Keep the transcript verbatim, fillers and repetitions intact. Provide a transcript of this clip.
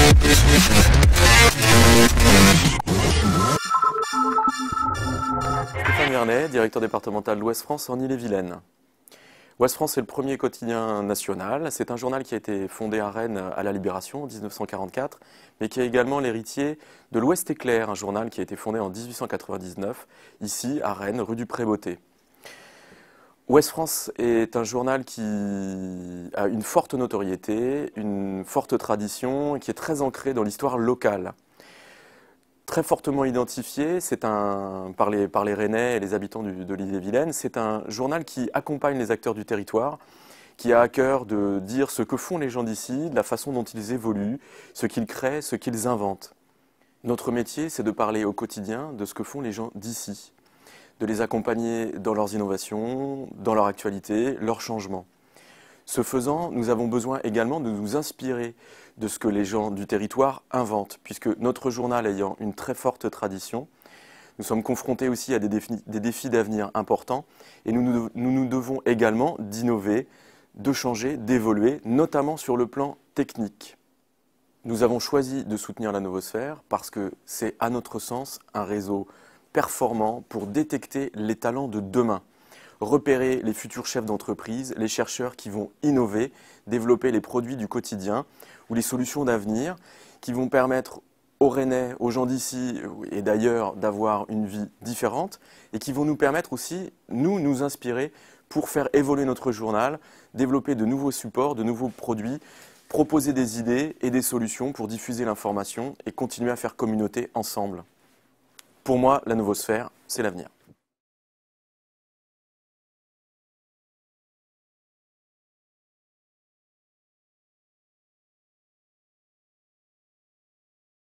Stéphane Vernet, directeur départemental d'Ouest France en Ille-et-Vilaine. Ouest France est le premier quotidien national. C'est un journal qui a été fondé à Rennes à la Libération en mille neuf cent quarante-quatre, mais qui est également l'héritier de l'Ouest Éclair, un journal qui a été fondé en mille huit cent quatre-vingt-dix-neuf, ici à Rennes, rue du Pré-Beauté. Ouest France est un journal qui a une forte notoriété, une forte tradition, qui est très ancré dans l'histoire locale. Très fortement identifié, c'est un, par, les, par les Rennais et les habitants du, de l'Ille-et-Vilaine, c'est un journal qui accompagne les acteurs du territoire, qui a à cœur de dire ce que font les gens d'ici, de la façon dont ils évoluent, ce qu'ils créent, ce qu'ils inventent. Notre métier, c'est de parler au quotidien de ce que font les gens d'ici, de les accompagner dans leurs innovations, dans leur actualité, leurs changements. Ce faisant, nous avons besoin également de nous inspirer de ce que les gens du territoire inventent, puisque notre journal ayant une très forte tradition, nous sommes confrontés aussi à des défis, des défis d'avenir importants et nous nous, nous nous devons également d'innover, de changer, d'évoluer, notamment sur le plan technique. Nous avons choisi de soutenir la Novosphère parce que c'est, à notre sens, un réseau performant pour détecter les talents de demain. Repérer les futurs chefs d'entreprise, les chercheurs qui vont innover, développer les produits du quotidien ou les solutions d'avenir qui vont permettre aux Rennais, aux gens d'ici et d'ailleurs d'avoir une vie différente et qui vont nous permettre aussi, nous, nous inspirer pour faire évoluer notre journal, développer de nouveaux supports, de nouveaux produits, proposer des idées et des solutions pour diffuser l'information et continuer à faire communauté ensemble. Pour moi, la Novosphère, c'est l'avenir.